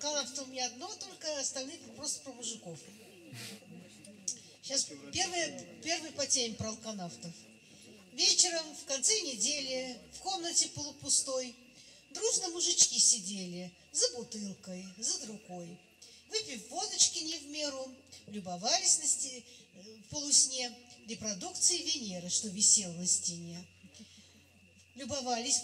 алканавтов не одно, только остальные просто про мужиков. Сейчас первый по теме про алканавтов. Вечером, в конце недели, в комнате полупустой, дружно мужички сидели за бутылкой, за другой. Выпив водочки не в меру, любовались в полусне репродукцией Венеры, что висела на стене. Любовались,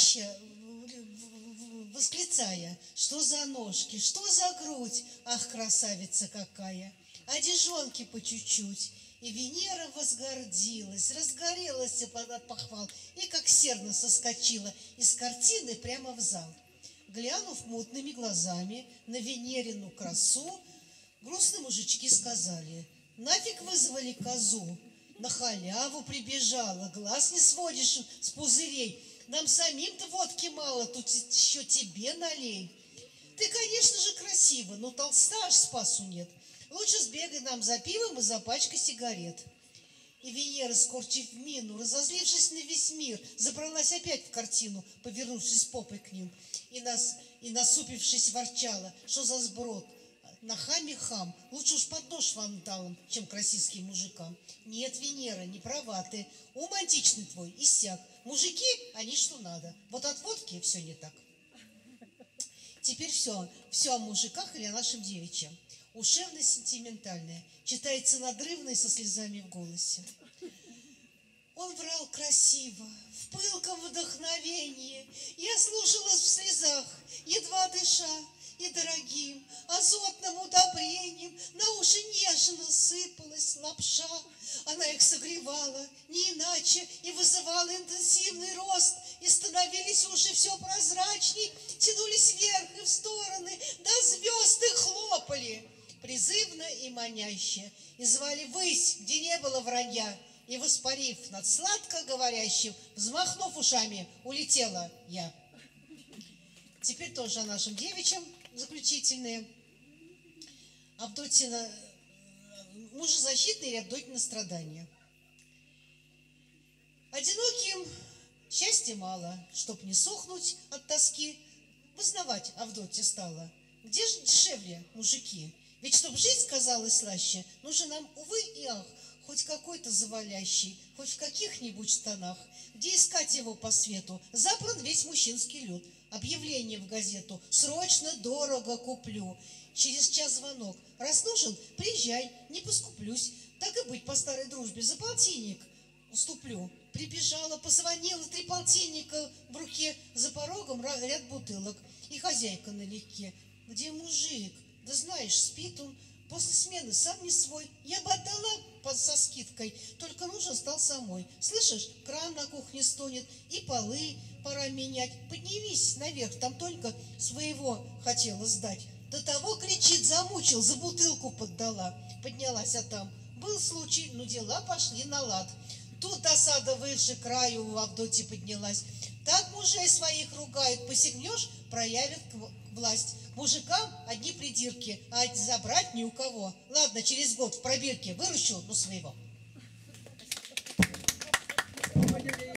восклицая, что за ножки, что за грудь, ах, красавица какая! Одежонки по чуть-чуть. И Венера возгордилась, разгорелась от похвал и как серна соскочила из картины прямо в зал. Глянув мутными глазами на Венерину красу, грустные мужички сказали: нафиг вызвали козу, на халяву прибежала, глаз не сводишь с пузырей, нам самим-то водки мало, тут еще тебе налей. Ты, конечно же, красива, но толста аж спасу нет. Лучше сбегай нам за пивом и за пачкой сигарет. И Венера, скорчив мину, разозлившись на весь мир, забралась опять в картину, повернувшись попой к ним, и насупившись, ворчала, что за сброд. На хаме хам, лучше уж под нож вандалом, чем к российским мужикам. Нет, Венера, не права ты, ум античный твой иссяк. Мужики, они что надо, вот от водки все не так. Теперь все о мужиках или о нашем девичьем. Ушевно-сентиментальное, читается надрывно и со слезами в голосе. Он врал красиво, в пылком вдохновении. Я слушалась в слезах, едва дыша, и дорогим азотным удобрением на уши нежно сыпалась лапша. Она их согревала не иначе и вызывала интенсивный рост, и становились уши все прозрачней, тянулись вверх и в стороны, до звезд и хлопали призывно и маняще, и звали ввысь, где не было вранья, и, воспарив над сладко говорящим, взмахнув ушами, улетела я. Теперь тоже о нашем девичьем заключительные. Авдотьина, мужезащитное или Авдотьина страдания. Одиноким счастья мало, чтоб не сохнуть от тоски, вознавать Авдотья стала. Где же дешевле мужики? Ведь чтоб жизнь казалась слаще, нужен нам, увы и ах, хоть какой-то завалящий, хоть в каких-нибудь штанах. Где искать его по свету? Забран весь мужчинский люд. Объявление в газету: срочно, дорого куплю. Через час звонок: раз нужен, приезжай, не поскуплюсь. Так и быть, по старой дружбе, за полтинник уступлю. Прибежала, позвонила, 3 полтинника в руке, за порогом ряд бутылок, и хозяйка налегке. Где мужик? Да знаешь, спит он, после смены сам не свой. Я бы отдала со скидкой, только нужен стал самой. Слышишь, кран на кухне стонет, и полы пора менять. Поднимись наверх, там только своего хотела сдать. До того, кричит, замучил, за бутылку поддала. Поднялась, а там был случай, но дела пошли на лад. Тут досада выше краю у Авдотьи поднялась. Так мужей своих ругают, посягнешь, проявят власть. Мужикам одни придирки, а забрать ни у кого. Ладно, через год в пробирке выращу, но своего.